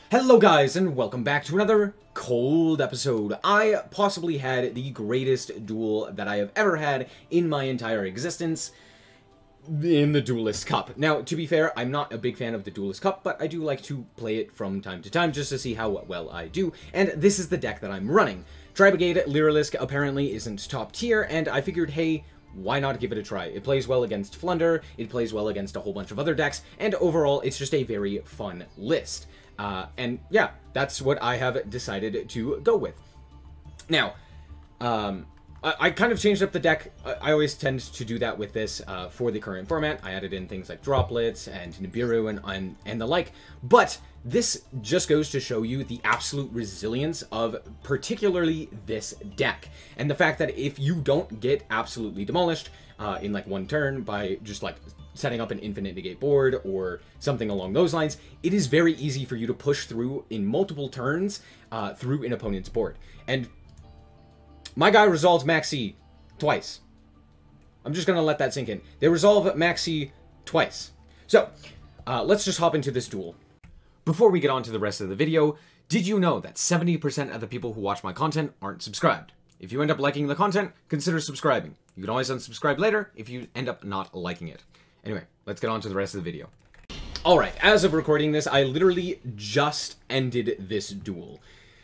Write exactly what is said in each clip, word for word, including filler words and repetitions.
Hello guys, and welcome back to another cold episode. I possibly had the greatest duel that I have ever had in my entire existence in the Duelist Cup. Now, to be fair, I'm not a big fan of the Duelist Cup, but I do like to play it from time to time just to see how well I do, and this is the deck that I'm running. Tri-Brigade Lyrilusc apparently isn't top tier, and I figured, hey, why not give it a try? It plays well against Flunder, it plays well against a whole bunch of other decks, and overall, it's just a very fun list. Uh, and yeah, that's what I have decided to go with. Now, um, I, I kind of changed up the deck. I, I always tend to do that with this uh, for the current format. I added in things like Droplets and Nibiru and, and, and the like. But this just goes to show you the absolute resilience of particularly this deck. And the fact that if you don't get absolutely demolished uh, in like one turn by just like setting up an infinite negate board or something along those lines, it is very easy for you to push through in multiple turns uh, through an opponent's board. And my guy resolves Maxi twice. I'm just going to let that sink in. They resolve Maxi twice. So, uh, let's just hop into this duel. Before we get on to the rest of the video, did you know that seventy percent of the people who watch my content aren't subscribed? If you end up liking the content, consider subscribing. You can always unsubscribe later if you end up not liking it. Anyway, let's get on to the rest of the video. Alright, as of recording this, I literally just ended this duel.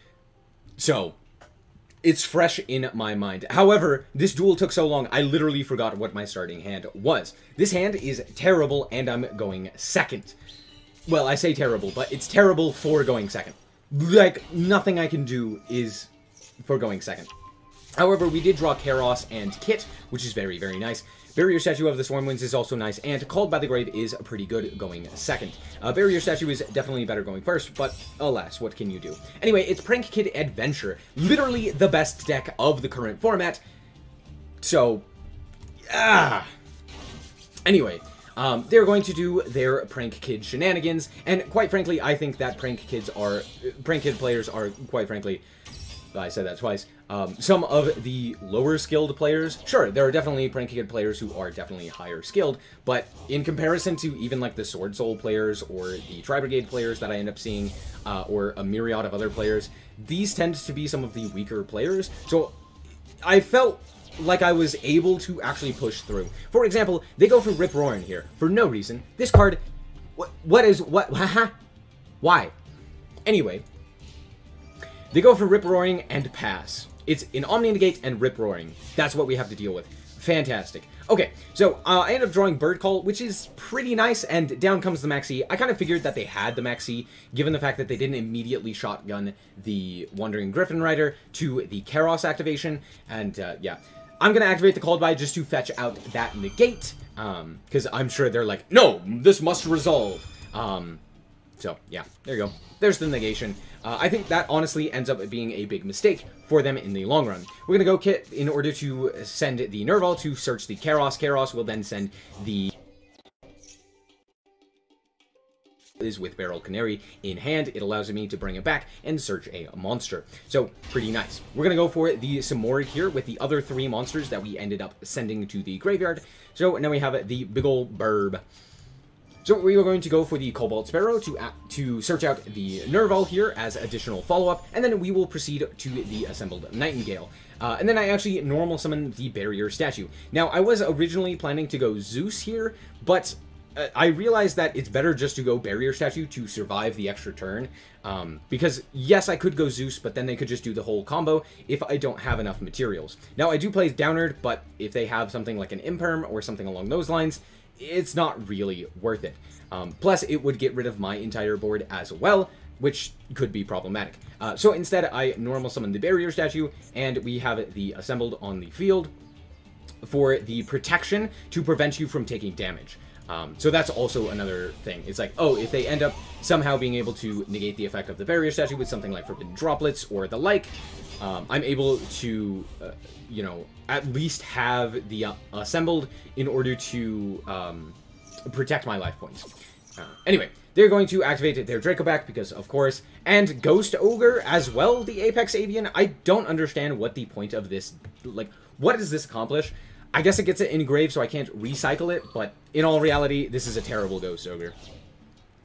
So, it's fresh in my mind. However, this duel took so long, I literally forgot what my starting hand was. This hand is terrible, and I'm going second. Well, I say terrible, but it's terrible for going second. Like, nothing I can do is for going second. However, we did draw Kairos and Kit, which is very, very nice. Barrier Statue of the Swarmwinds is also nice, and Called by the Grave is pretty good going second. Uh, Barrier Statue is definitely better going first, but alas, what can you do? Anyway, it's Prank Kid Adventure, literally the best deck of the current format, so, ah. Anyway, um, they're going to do their Prank Kid shenanigans, and quite frankly, I think that Prank Kids are, Prank Kid players are, quite frankly, I said that twice. Um, some of the lower skilled players, sure, there are definitely Prank Kid players who are definitely higher skilled, but in comparison to even like the Sword Soul players or the Tri-Brigade players that I end up seeing, uh, or a myriad of other players, these tend to be some of the weaker players. So I felt like I was able to actually push through. For example, they go for Rip Roaring here for no reason. This card, what, what is, what, haha, why? Anyway, they go for Rip Roaring and pass. It's an Omni Negate and Rip Roaring. That's what we have to deal with. Fantastic. Okay, so uh, I end up drawing Bird Call, which is pretty nice, and down comes the Maxi. I kind of figured that they had the Maxi, given the fact that they didn't immediately shotgun the Wandering Griffin Rider to the Kairos activation, and uh, yeah. I'm going to activate the Called By just to fetch out that Negate, um, because I'm sure they're like, no, this must resolve. Um, so, yeah, there you go. There's the negation. Uh, I think that honestly ends up being a big mistake for them in the long run. We're going to go Kit in order to send the Nerval to search the Kairos. Kairos will then send the is with Beryl Canary in hand. It allows me to bring it back and search a monster. So, pretty nice. We're going to go for the Samori here with the other three monsters that we ended up sending to the graveyard. So, now we have the big ol' burb. So we are going to go for the Cobalt Sparrow to uh, to search out the Nerval here as additional follow-up, and then we will proceed to the assembled Nightingale. Uh, and then I actually normal summon the Barrier Statue. Now, I was originally planning to go Zeus here, but uh, I realized that it's better just to go Barrier Statue to survive the extra turn. Um, because, yes, I could go Zeus, but then they could just do the whole combo if I don't have enough materials. Now, I do play Downerd, but if they have something like an Imperm or something along those lines, it's not really worth it. Um, plus, it would get rid of my entire board as well, which could be problematic. Uh, so instead, I normal summon the Barrier Statue, and we have it the assembled on the field for the protection to prevent you from taking damage. Um, so that's also another thing. It's like, oh, if they end up somehow being able to negate the effect of the Barrier Statue with something like Forbidden Droplets or the like, um, I'm able to, uh, you know, at least have the uh, assembled in order to um, protect my life points. Uh, anyway, they're going to activate their Dracoback because, of course, and Ghost Ogre as well, the Apex Avian. I don't understand what the point of this, like, what does this accomplish? I guess it gets it engraved so I can't recycle it, but in all reality, this is a terrible Ghost Ogre.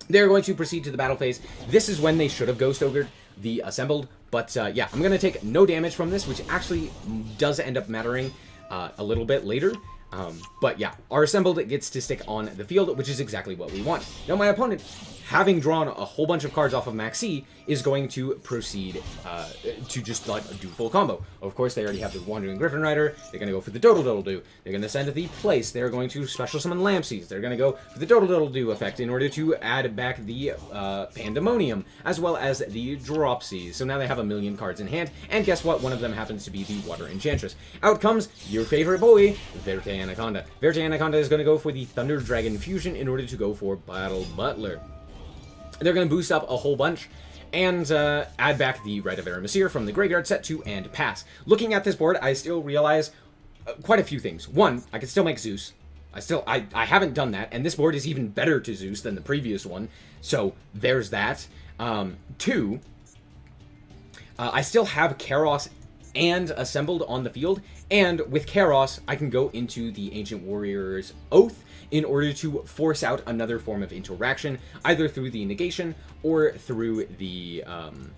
They're going to proceed to the battle phase. This is when they should have Ghost Ogred the Assembled. But uh, yeah, I'm going to take no damage from this, which actually does end up mattering uh, a little bit later. Um, but yeah, our Assembled gets to stick on the field, which is exactly what we want. Now my opponent, having drawn a whole bunch of cards off of Maxi, is going to proceed uh, to just like do full combo. Of course, they already have the Wandering Griffin Rider. They're going to go for the Doodle Doodle Doo. They're going to send the Place. They're going to special summon Lampsies. They're going to go for the Doodle Doodle Doo effect in order to add back the uh, Pandemonium, as well as the Dropsies. So now they have a million cards in hand, and guess what? One of them happens to be the Water Enchantress. Out comes your favorite boy, Verte Anaconda. Verte Anaconda is going to go for the Thunder Dragon Fusion in order to go for Battle Butler. They're going to boost up a whole bunch and uh, add back the Rite of Aramasir from the graveyard set to and pass. Looking at this board, I still realize uh, quite a few things. One, I can still make Zeus. I still, I, I haven't done that, and this board is even better to Zeus than the previous one, so there's that. Um, two, uh, I still have Kairos and Assembled on the field, and with Kairos, I can go into the Ancient Warrior's Oath in order to force out another form of interaction, either through the negation or through the um,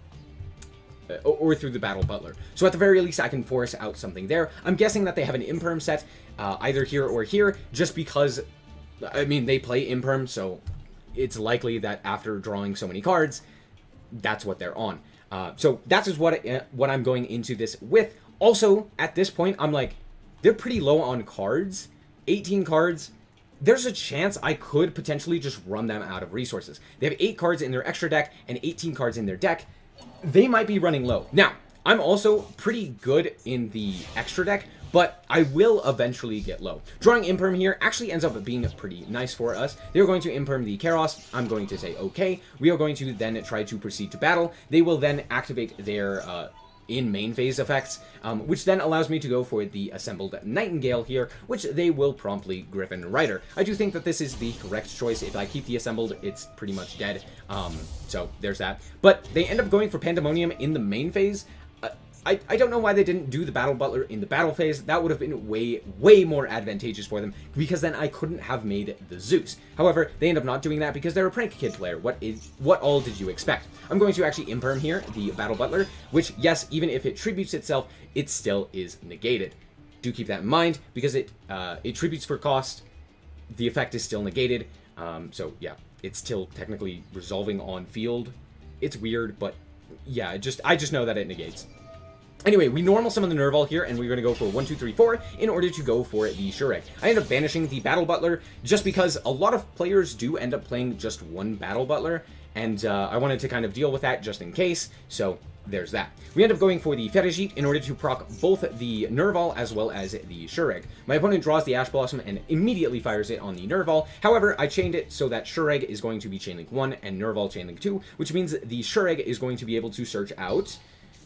or through the Battle Butler. So at the very least, I can force out something there. I'm guessing that they have an Imperm set uh, either here or here, just because, I mean, they play Imperm, so it's likely that after drawing so many cards, that's what they're on. Uh, so that's just what, uh, what I'm going into this with. Also, at this point, I'm like, they're pretty low on cards. eighteen cards. There's a chance I could potentially just run them out of resources. They have eight cards in their extra deck and eighteen cards in their deck. They might be running low. Now, I'm also pretty good in the extra deck, but I will eventually get low. Drawing Imperm here actually ends up being pretty nice for us. They're going to Imperm the Kairos. I'm going to say okay. We are going to then try to proceed to battle. They will then activate their uh, in main phase effects, um, which then allows me to go for the Assembled Nightingale here, which they will promptly Griffin Rider. I do think that this is the correct choice. If I keep the Assembled, it's pretty much dead. Um, so there's that. But they end up going for Pandemonium in the main phase. Uh, I, I don't know why they didn't do the Battle Butler in the battle phase. That would have been way, way more advantageous for them, because then I couldn't have made the Zeus. However, they end up not doing that because they're a Prank Kid player. What is, what all did you expect? I'm going to actually Imperm here, the Battle Butler, which, yes, even if it tributes itself, it still is negated. Do keep that in mind, because it, uh, it tributes for cost, the effect is still negated, um, so yeah, it's still technically resolving on field. It's weird, but yeah, it just I just know that it negates. Anyway, we normal summon the Nerval here, and we're going to go for one, two, three, four in order to go for the Shurek. I end up banishing the Battle Butler just because a lot of players do end up playing just one Battle Butler, and uh, I wanted to kind of deal with that just in case, so there's that. We end up going for the Ferrijit in order to proc both the Nerval as well as the Shureg. My opponent draws the Ash Blossom and immediately fires it on the Nerval. However, I chained it so that Shureg is going to be Chainlink one and Nerval Chainlink two, which means the Shureg is going to be able to search out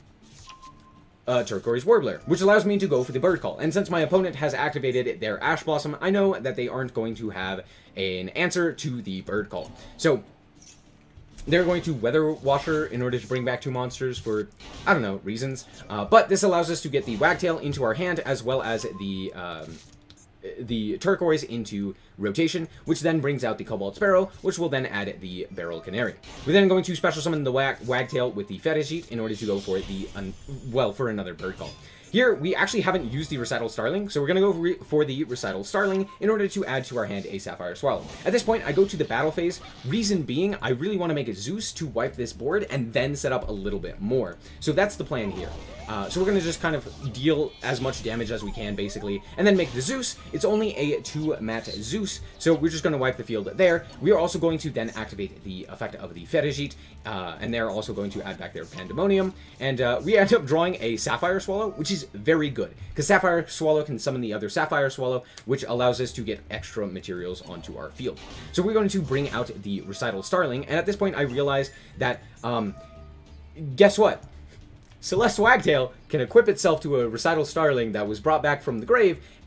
Uh, Turquoise Warbler, which allows me to go for the Bird Call. And since my opponent has activated their Ash Blossom, I know that they aren't going to have an answer to the Bird Call. So they're going to Weather Washer in order to bring back two monsters for, I don't know, reasons. Uh, but this allows us to get the Wagtail into our hand, as well as the um, the Turquoise into rotation, which then brings out the Cobalt Sparrow, which will then add the Beryl Canary. We're then going to special summon the Wag Wagtail with the Ferrijit in order to go for the, un well, for another Bird Call. Here, we actually haven't used the Recital Starling, so we're going to go for the Recital Starling in order to add to our hand a Sapphire Swallow. At this point, I go to the battle phase, reason being, I really want to make a Zeus to wipe this board and then set up a little bit more. So that's the plan here. Uh, so we're going to just kind of deal as much damage as we can, basically, and then make the Zeus. It's only a two-mat Zeus, so we're just going to wipe the field there. We are also going to then activate the effect of the Ferrijit, uh, and they're also going to add back their Pandemonium, and uh, we end up drawing a Sapphire Swallow, which is very good, because Sapphire Swallow can summon the other Sapphire Swallow, which allows us to get extra materials onto our field. So we're going to bring out the Recital Starling, and at this point I realize that, um, guess what? Celeste Wagtail can equip itself to a Recital Starling that was brought back from the grave,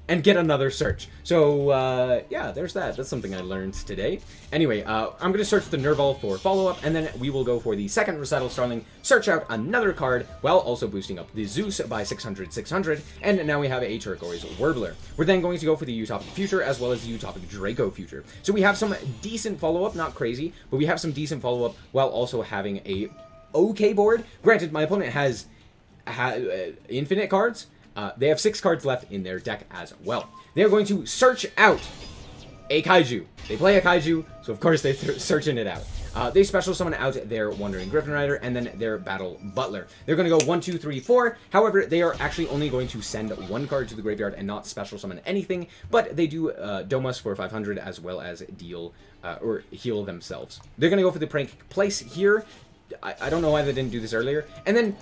and get another search. So, uh, yeah, there's that. That's something I learned today. Anyway, uh, I'm going to search the Nerval for follow-up, and then we will go for the second Recital Starling, search out another card, while also boosting up the Zeus by six hundred, six hundred, and now we have a Turquoise Warbler. We're then going to go for the Utopic Future, as well as the Utopic Draco Future. So we have some decent follow-up, not crazy, but we have some decent follow-up, while also having a okay board. Granted, my opponent has, ha uh, infinite cards. Uh, they have six cards left in their deck as well. They're going to search out a Kaiju. They play a Kaiju, so of course they're searching it out. Uh, they special summon out their Wandering Griffin Rider and then their Battle Butler. They're going to go one, two, three, four. However, they are actually only going to send one card to the graveyard and not special summon anything, but they do uh, Domus for five hundred as well as deal uh, or heal themselves. They're going to go for the Prank Place here. I, I don't know why they didn't do this earlier. And then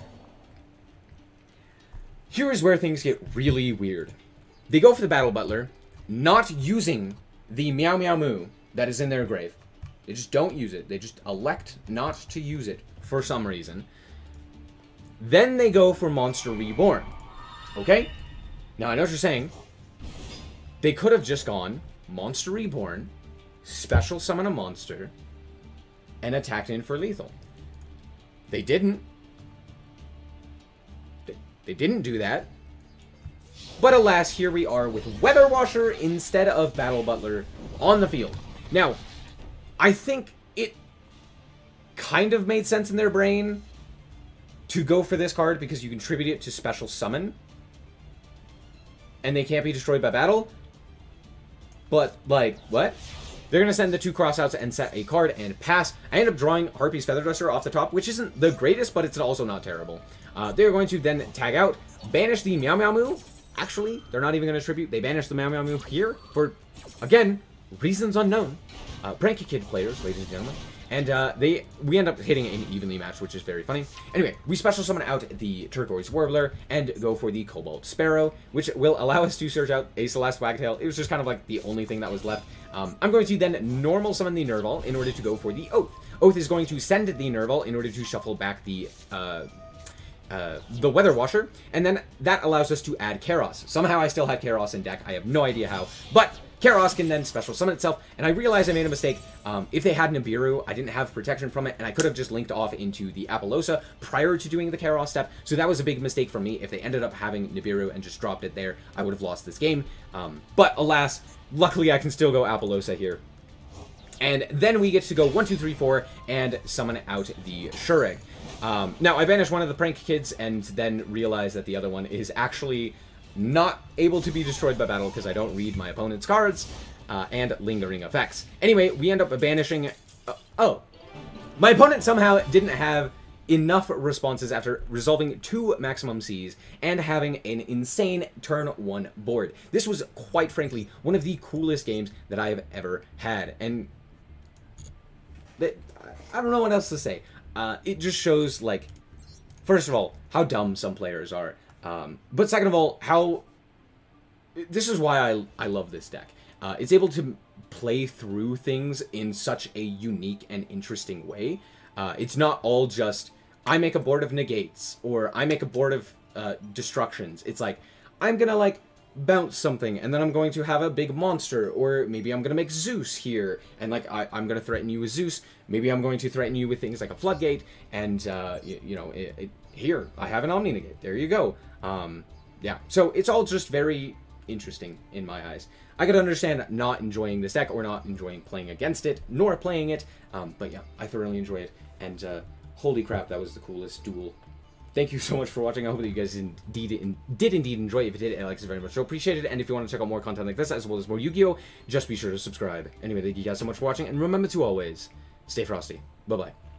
here is where things get really weird. They go for the Battle Butler, not using the Meow Meow Moo that is in their grave. They just don't use it. They just elect not to use it for some reason. Then they go for Monster Reborn. Okay? Now, I know what you're saying. They could have just gone Monster Reborn, special summon a monster, and attacked in for lethal. They didn't. They didn't do that. But alas, here we are with Weather Washer instead of Battle Butler on the field. Now, I think it kind of made sense in their brain to go for this card because you contribute it to Special Summon. And they can't be destroyed by battle. But, like, what? They're going to send the two crossouts and set a card and pass. I end up drawing Harpy's Feather Duster off the top, which isn't the greatest, but it's also not terrible. Uh, they're going to then tag out, banish the Meow Meow Moo. Actually, they're not even going to tribute. They banish the Meow Meow Moo here for, again, reasons unknown. Uh, Pranky Kid players, ladies and gentlemen. And uh, they we end up hitting an evenly match, which is very funny. Anyway, we special summon out the Turquoise Warbler and go for the Cobalt Sparrow, which will allow us to search out a Celeste Wagtail. It was just kind of like the only thing that was left. Um, I'm going to then normal summon the Nerval in order to go for the Oath. Oath is going to send the Nerval in order to shuffle back the... Uh, Uh, the Weather Washer, and then that allows us to add Kairos. Somehow I still had Kairos in deck. I have no idea how, but Kairos can then special summon itself, and I realized I made a mistake. Um, if they had Nibiru, I didn't have protection from it, and I could have just linked off into the Apollousa prior to doing the Kairos step, so that was a big mistake for me. If they ended up having Nibiru and just dropped it there, I would have lost this game. Um, but alas, luckily I can still go Apollousa here. And then we get to go one, two, three, four, and summon out the Shureg. Um, now, I banished one of the Prank Kids and then realized that the other one is actually not able to be destroyed by battle because I don't read my opponent's cards uh, and lingering effects. Anyway, we end up banishing... Uh, oh. My opponent somehow didn't have enough responses after resolving two Maximum C's and having an insane turn one board. This was, quite frankly, one of the coolest games that I have ever had. And that, I don't know what else to say. Uh, it just shows, like, first of all, how dumb some players are. Um, but second of all, how... This is why I, I love this deck. Uh, it's able to play through things in such a unique and interesting way. Uh, it's not all just, I make a board of negates, or I make a board of uh, destructions. It's like, I'm gonna, like, bounce something, and then I'm going to have a big monster, or maybe I'm going to make Zeus here, and like I, I'm going to threaten you with Zeus, maybe I'm going to threaten you with things like a Floodgate, and uh, you, you know, it, it, here, I have an Omni Negate, there you go. Um, yeah, so it's all just very interesting in my eyes. I could understand not enjoying this deck, or not enjoying playing against it, nor playing it, um, but yeah, I thoroughly enjoy it, and uh, holy crap, that was the coolest duel. Thank you so much for watching. I hope that you guys indeed in, did indeed enjoy it. If you did, Alex is very much so appreciated. And if you want to check out more content like this, as well as more Yu-Gi-Oh!, just be sure to subscribe. Anyway, thank you guys so much for watching. And remember to always stay frosty. Bye-bye.